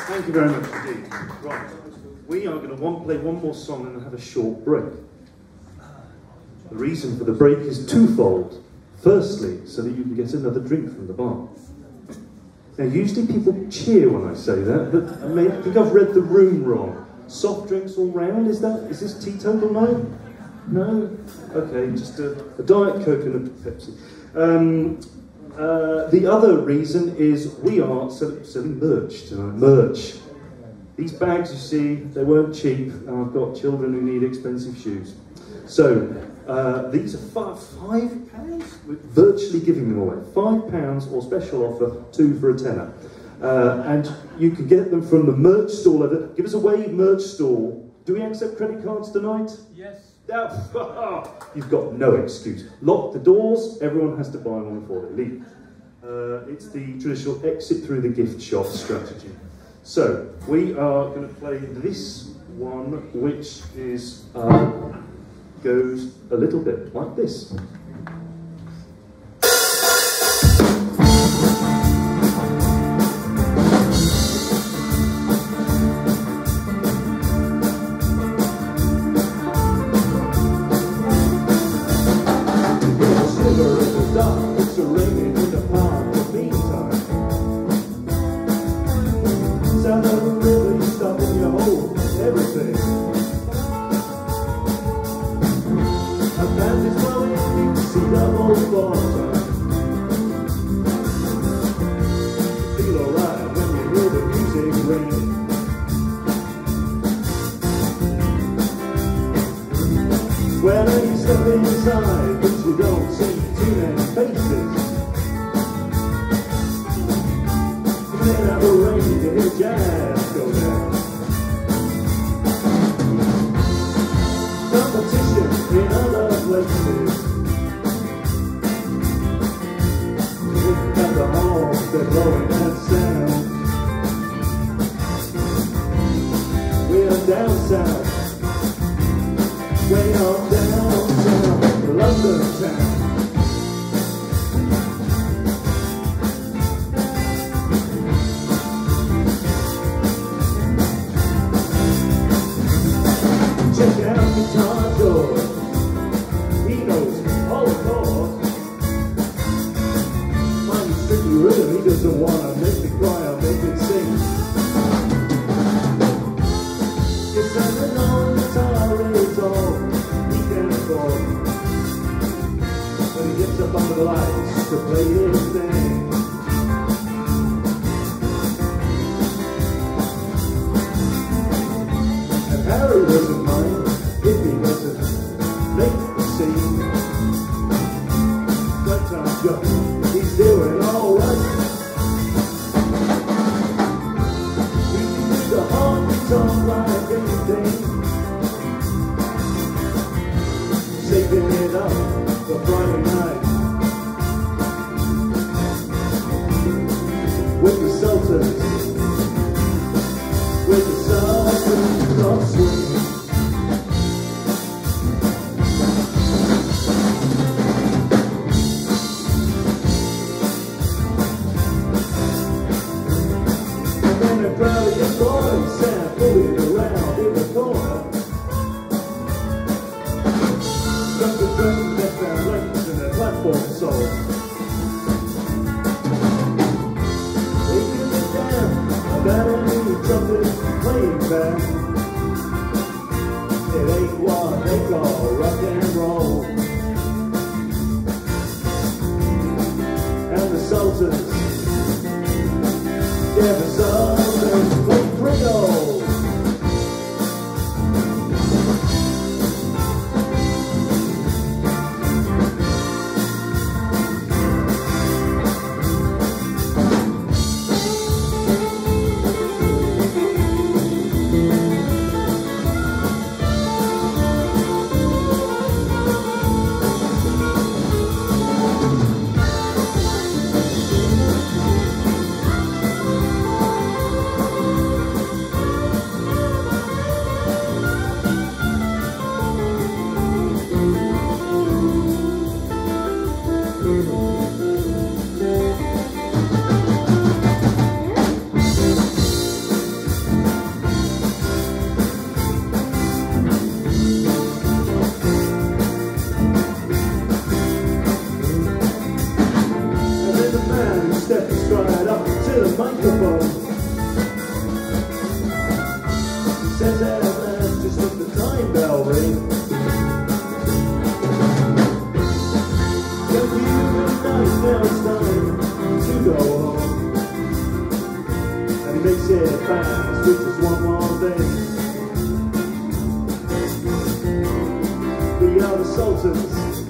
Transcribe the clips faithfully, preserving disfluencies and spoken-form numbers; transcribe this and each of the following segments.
Thank you very much indeed. Right, we are going to one, play one more song and have a short break. The reason for the break is twofold. Firstly, so that you can get another drink from the bar. Now, usually people cheer when I say that, but I, may, I think I've read the room wrong. Soft drinks all round, is that, is this teetotal night? No? Okay, just a, a Diet Coke and a Pepsi. Um, uh, the other reason is we are sell selling merch tonight. Merch. These bags, you see, they weren't cheap, and I've got children who need expensive shoes. So, uh, these are five, five pounds? We're virtually giving them away. Five pounds or special offer, two for a tenner. Uh, and you can get them from the merch stall. Over. Give us a wave, merch stall. Do we accept credit cards tonight? Yes. Oh, you've got no excuse. Lock the doors, everyone has to buy one before they leave. Uh, it's the traditional exit through the gift shop strategy. So, we are going to play this one, which is, uh, goes a little bit like this. Thank microphone. He says, hey man, just let the time bell ring. Thank you, good night, now it's time to go home. And he makes it fast with just one more thing. We are the Sultans.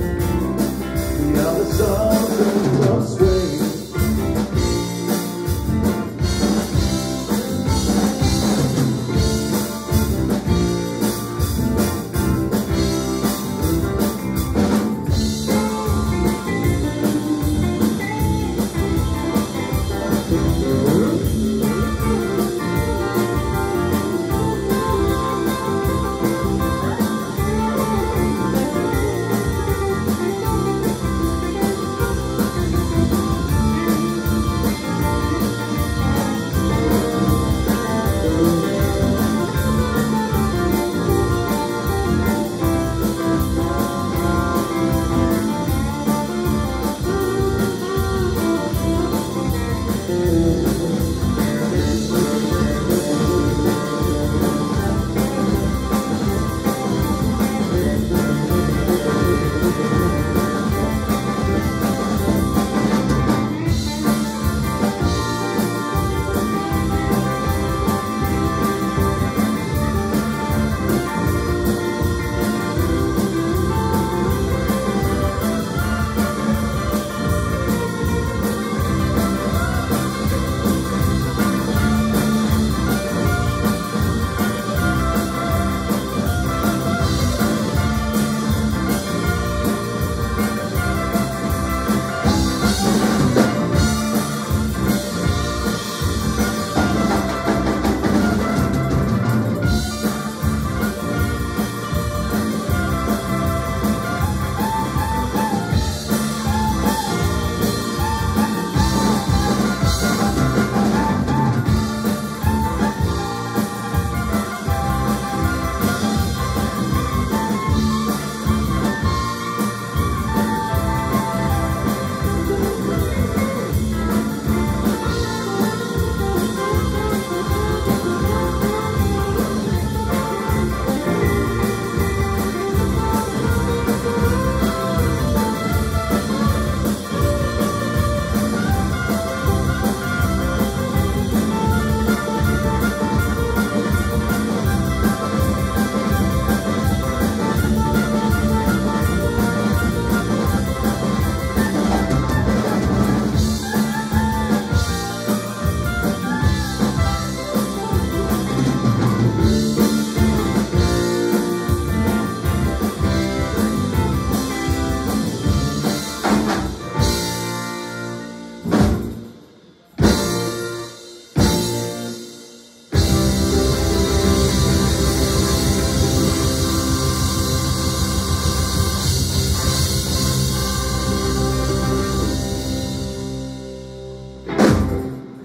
We are the Sultans of Swing.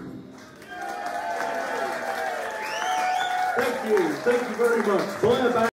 Thank you, thank you very much. Bye.